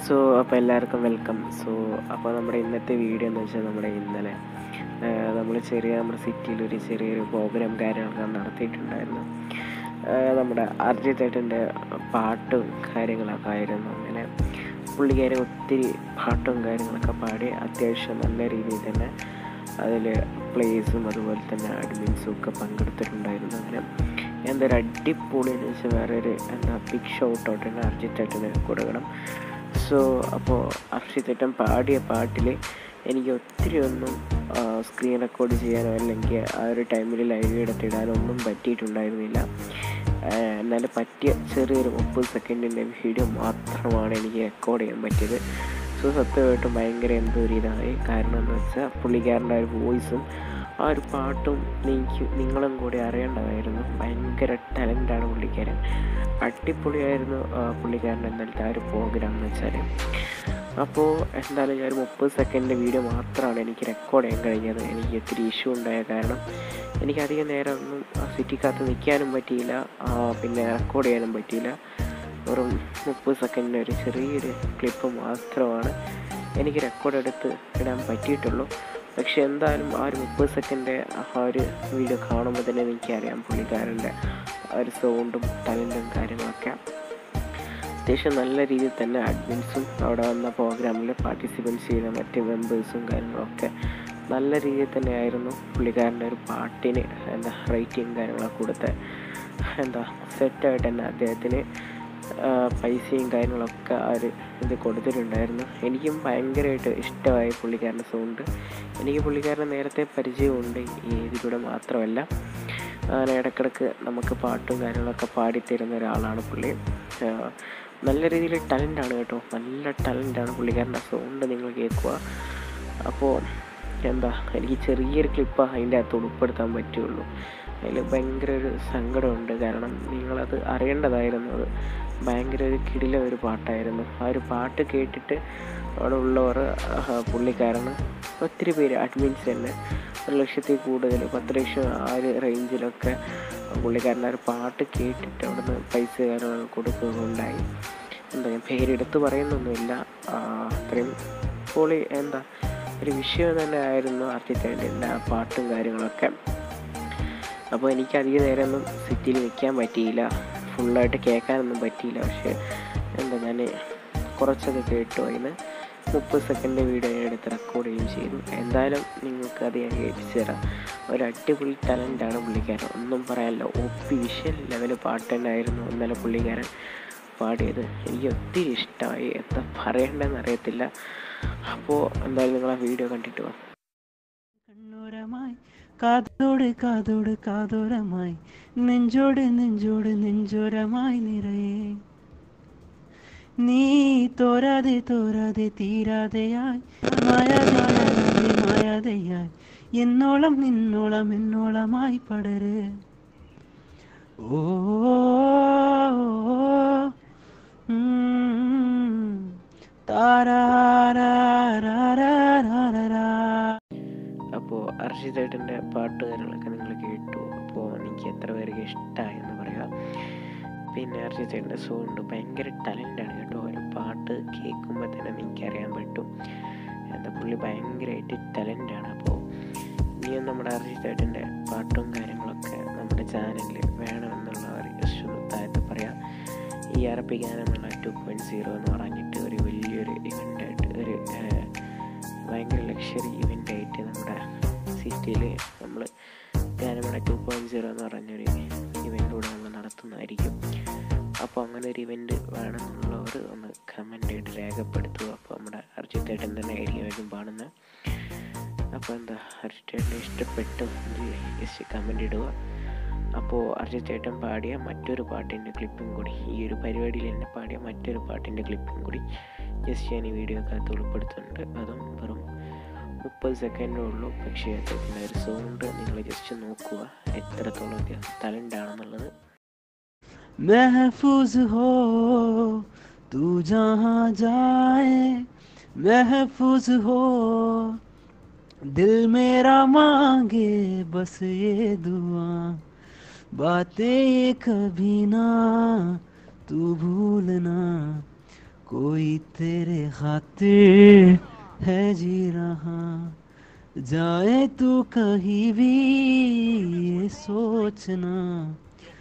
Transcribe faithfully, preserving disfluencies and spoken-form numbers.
So അപ്പോൾ എല്ലാവർക്കും welcome. So അപ്പോൾ നമ്മുടെ ഇന്നത്തെ വീഡിയോ എന്ന് വെച്ചാൽ നമ്മുടെ ഇന്നലെ നമ്മൾ ചെറിയ നമ്മുടെ സിറ്റിയിലൊരു ചെറിയൊരു പ്രോഗ്രാം കാര്യങ്ങളൊക്കെ നടത്തിയിട്ടുണ്ടായിരുന്നു. നമ്മുടെ അർജിത് ഏട്ടൻ്റെ പാട്ടും കാര്യങ്ങളൊക്കെ ആയിരുന്നു. അങ്ങനെ പുള്ളിക്കാരെ ഒത്തിരി പാട്ടും കാര്യങ്ങളൊക്കെ പാടി അത്യാവശ്യം നല്ല രീതിയിൽ തന്നെ അതിൽ പ്ലേസും അതുപോലെ തന്നെ അഡ്മിൻസും ഒക്കെ പങ്കെടുത്തിട്ടുണ്ടായിരുന്നു. അങ്ങനെ എന്തൊരു അടിപൊളി എന്ന് വെച്ചാൽ വേറൊരു എന്താ ബിഗ് ഷൗട്ട് ഔട്ട് തന്നെ അർജിത് ഏട്ടന് കൊടുക്കണം. സോ അപ്പോൾ അർജിത് ഏട്ടൻ പാടിയ പാട്ടിൽ എനിക്ക് ഒത്തിരി ഒന്നും സ്ക്രീൻ റെക്കോർഡ് ചെയ്യാനോ അല്ലെങ്കിൽ ആ ഒരു ടൈമിൽ ലൈവ് എടുത്തിടാനോ ഒന്നും പറ്റിയിട്ടുണ്ടായിരുന്നില്ല. എന്നാലും പറ്റിയ ചെറിയൊരു മുപ്പത് സെക്കൻഡിൻ്റെ വീഡിയോ മാത്രമാണ് എനിക്ക് റെക്കോർഡ് ചെയ്യാൻ പറ്റിയത്. സോ സത്യമായിട്ടും ഭയങ്കര എന്തോ ഒരു ഇതായി. കാരണം എന്ന് വെച്ചാൽ പുള്ളിക്കാരൻ്റെ ഒരു വോയിസും ആ ഒരു പാട്ടും എനിക്ക് നിങ്ങളും കൂടി അറിയേണ്ടതായിരുന്നു. ഭയങ്കര ടാലൻ്റാണ് പുള്ളിക്കാരൻ, അടിപൊളിയായിരുന്നു പുള്ളിക്കാരൻ്റെ ഇന്നലത്തെ ആ ഒരു പ്രോഗ്രാം എന്ന് വെച്ചാൽ. അപ്പോൾ എന്തായാലും ഞാൻ ഒരു മുപ്പത് സെക്കൻഡിൻ്റെ വീഡിയോ മാത്രമാണ് എനിക്ക് റെക്കോർഡ് ചെയ്യാൻ കഴിഞ്ഞത്. എനിക്ക് ഒത്തിരി ഇഷ്യൂ ഉണ്ടായ കാരണം എനിക്കധികം നേരം ഒന്നും സിറ്റിക്കകത്ത് നിൽക്കാനും പറ്റിയില്ല, പിന്നെ റെക്കോർഡ് ചെയ്യാനും പറ്റിയില്ല. വെറും മുപ്പത് സെക്കൻഡിൻ്റെ ഒരു ചെറിയൊരു ക്ലിപ്പ് മാത്രമാണ് എനിക്ക് റെക്കോർഡ് എടുത്ത് ഇടാൻ പറ്റിയിട്ടുള്ളൂ. പക്ഷെ എന്തായാലും ആ ഒരു മുപ്പത് സെക്കൻഡ് ആ ഒരു വീഡിയോ കാണുമ്പോൾ തന്നെ എനിക്കറിയാം പുള്ളിക്കാരൻ്റെ ആ ഒരു സൗണ്ടും ടാലൻറ്റും കാര്യങ്ങളൊക്കെ. അത്യാവശ്യം നല്ല രീതിയിൽ തന്നെ അഡ്മിൻസും അവിടെ വന്ന പ്രോഗ്രാമിൽ പാർട്ടിസിപ്പൻറ്റ് ചെയ്ത മറ്റ് മെമ്പേഴ്സും കാര്യങ്ങളൊക്കെ നല്ല രീതിയിൽ തന്നെ ആയിരുന്നു പുള്ളിക്കാരൻ്റെ ഒരു പാട്ടിന് എന്താ റേറ്റിംഗ് കാര്യങ്ങളൊക്കെ കൊടുത്ത് എന്താ സെറ്റായിട്ട് തന്നെ അദ്ദേഹത്തിന് പൈസയും കാര്യങ്ങളൊക്കെ ആ ഒരു ഇത് കൊടുത്തിട്ടുണ്ടായിരുന്നു. എനിക്കും ഭയങ്കരമായിട്ട് ഇഷ്ടമായി പുള്ളിക്കാരൻ്റെ സൗണ്ട്. എനിക്ക് പുള്ളിക്കാരനെ നേരത്തെ പരിചയമുണ്ട്, ഈ ഇതിലൂടെ മാത്രമല്ല അങ്ങനെ ഇടയ്ക്കിടയ്ക്ക് നമുക്ക് പാട്ടും കാര്യങ്ങളൊക്കെ പാടിത്തരുന്ന ഒരാളാണ് പുള്ളി. നല്ല രീതിയിൽ ടാലൻ്റാണ് കേട്ടോ, നല്ല ടാലൻ്റാണ് പുള്ളിക്കാരൻ്റെ സൗണ്ട് നിങ്ങൾ കേൾക്കുക. അപ്പോൾ എന്താ എനിക്ക് ചെറിയൊരു ക്ലിപ്പ് അതിൻ്റെ അകത്ത് ഉൾപ്പെടുത്താൻ പറ്റുള്ളൂ. അതിൽ ഭയങ്കര ഒരു സങ്കടമുണ്ട്, കാരണം നിങ്ങളത് അറിയേണ്ടതായിരുന്നു. അത് ഭയങ്കര ഒരു കിടില ഒരു പാട്ടായിരുന്നു. ആ ഒരു പാട്ട് കേട്ടിട്ട് അവിടെ ഉള്ളവർ പുള്ളിക്കാരന് ഒത്തിരി പേര് അഡ്മിൻസ് തന്നെ ഒരു ലക്ഷത്തിൽ കൂടുതൽ പത്ത് ലക്ഷം ആ ഒരു റേഞ്ചിലൊക്കെ പുള്ളിക്കാരൻ്റെ ഒരു പാട്ട് കേട്ടിട്ട് അവിടെ നിന്ന് പൈസ കാര്യങ്ങളൊക്കെ കൊടുക്കുകയുണ്ടായി. എന്താ ഞാൻ പേരെടുത്ത് പറയുന്നൊന്നുമില്ല, അത്രയും പൊളി എന്താ ഒരു വിഷയം തന്നെ ആയിരുന്നു അർജിത് ഏട്ടൻ്റെ ആ പാട്ടും കാര്യങ്ങളൊക്കെ. അപ്പോൾ എനിക്ക് അധികം നേരമൊന്നും സിറ്റിയിൽ നിൽക്കാൻ പറ്റിയില്ല, ഫുള്ളായിട്ട് കേൾക്കാനൊന്നും പറ്റിയില്ല. പക്ഷേ എന്താ ഞാൻ കുറച്ചൊക്കെ കേട്ടു. അതിന് മുപ്പത് സെക്കൻഡ് വീഡിയോ ഞാൻ എടുത്ത് റെക്കോർഡ് ചെയ്യുകയും ചെയ്തു. എന്തായാലും നിങ്ങൾക്ക് അത് ഞാൻ കേൾപ്പിച്ചു തരാം. ഒരു അടിപൊളി ടാലൻ്റാണ് പുള്ളിക്കാരൻ, ഒന്നും പറയാനില്ല. ഒഫീഷ്യൽ ലെവൽ പാട്ട് തന്നെയായിരുന്നു ഇന്നലെ പുള്ളിക്കാരൻ പാടിയത്. എനിക്ക് ഒത്തിരി ഇഷ്ടമായി, എന്താ പറയേണ്ടതെന്ന് അറിയത്തില്ല. അപ്പോൾ എന്തായാലും നിങ്ങൾ ആ വീഡിയോ കണ്ടിട്ട് വാ. കണ്ണോരമായി കാതോട് കാതോട് കാതോരമായി നെഞ്ചോട് നെഞ്ചോട് നെഞ്ചോരമായി നിറയെ നീ തോരാതെ തോരാതെ തീരാതെയായി മായാതെ മായാതെയായി എന്നോളം നിന്നോളം എന്നോളമായി പടര്. ഓ അപ്പോൾ അർജിത് ഏട്ടൻ്റെ പാട്ട് കാര്യങ്ങളൊക്കെ നിങ്ങൾ കേട്ടു. അപ്പോൾ എനിക്ക് എത്ര പേർക്ക് ഇഷ്ടമായി എന്ന് പറയാം. പിന്നെ അർജിത് ഏട്ടൻ്റെ സൗണ്ട് ഭയങ്കര ടാലൻ്റാണ് കേട്ടോ. ഒരു പാട്ട് കേൾക്കുമ്പോൾ തന്നെ എനിക്കറിയാൻ പറ്റും എന്താ പുള്ളി ഭയങ്കരമായിട്ട് ടാലൻ്റാണ്. അപ്പോൾ ഇനിയും നമ്മുടെ അർജിത് ഏട്ടൻ്റെ പാട്ടും കാര്യങ്ങളൊക്കെ നമ്മുടെ ചാനലിൽ വേണമെന്നുള്ള ഒരു താഴത്ത് പറയാം. ഈ അറബി ഗാനമുള്ള ടു പോയിൻറ്റ് സീറോ എന്ന് പറഞ്ഞിട്ട് ഒരു വലിയൊരു ഇവൻ്റായിട്ട് ഒരു ഭയങ്കര ലക്ഷറി ഇവൻ്റായിട്ട് നമ്മുടെ സിറ്റിയിൽ നമ്മൾ ഗാനമേള ടു പോയിൻറ്റ് സീറോ എന്ന് പറഞ്ഞൊരു ഇവൻ്റൂടെ നമ്മൾ നടത്തുന്നതായിരിക്കും. അപ്പോൾ അങ്ങനെ ഒരു ഇവൻ്റ് വേണമെന്നുള്ളവർ ഒന്ന് കമൻ്റ് ആയിട്ട് രേഖപ്പെടുത്തുക. അപ്പോൾ നമ്മുടെ അർജിത് ഏട്ടൻ തന്നെ ആയിരിക്കും പാടുന്നത്. അപ്പോൾ എന്താ അർജിത് ഏട്ടനെ ഇഷ്ടപ്പെട്ടു ജസ്റ്റ് കമൻ്റ് ഇടുക. അപ്പോൾ അർജിത് ഏട്ടൻ പാടിയ മറ്റൊരു പാട്ടിൻ്റെ ക്ലിപ്പും കൂടി, ഈ ഒരു പരിപാടിയിൽ തന്നെ പാടിയ മറ്റൊരു പാട്ടിൻ്റെ ക്ലിപ്പും കൂടി ജസ്റ്റ് ഞാൻ ഈ വീഡിയോക്കകത്ത് ഉൾപ്പെടുത്തുന്നുണ്ട്. അതും വെറും മുപ്പത് സെക്കൻഡേ ഉള്ളൂ. പക്ഷേ അദ്ദേഹത്തിൻ്റെ ഒരു സൗണ്ട് നിങ്ങൾ ജസ്റ്റ് നോക്കുക എത്രത്തോളം ടാലൻ്റാണെന്നുള്ളത്. महफूज हो तू जहाँ जाए, महफूज हो दिल मेरा मांगे बस ये दुआ, बातें ये कभी ना तू भूलना, कोई तेरे खातिर है जी रहा, जाए तू कहीं भी ये सोचना,